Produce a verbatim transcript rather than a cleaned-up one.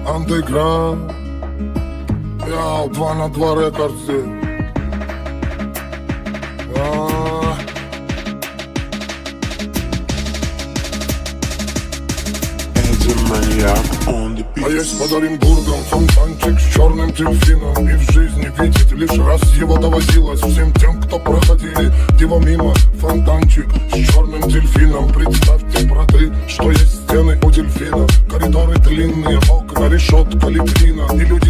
андеграунд. Я два на два рекорд здесь. А, а есть под Оренбургом фонтанчик с черным дельфином. И в жизни видеть лишь раз его доводилось всем тем, кто проходили его мимо. Фонтанчик с черным дельфином. Представьте, браты, что есть стены у дельфина. Коридоры длинные, окна, решетка, лепнина. И люди